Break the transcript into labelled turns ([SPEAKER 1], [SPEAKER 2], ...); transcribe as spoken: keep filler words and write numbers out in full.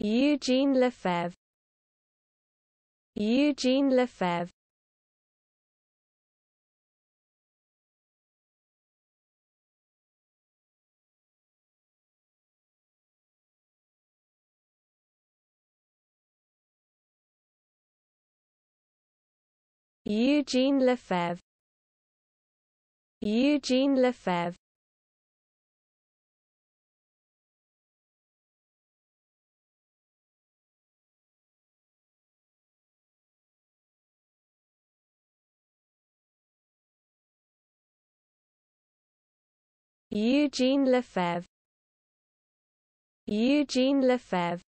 [SPEAKER 1] Eugene Lefebvre. Eugene Lefebvre. Eugene Lefebvre. Eugene Lefebvre. Eugene Lefebvre. Eugene Lefebvre.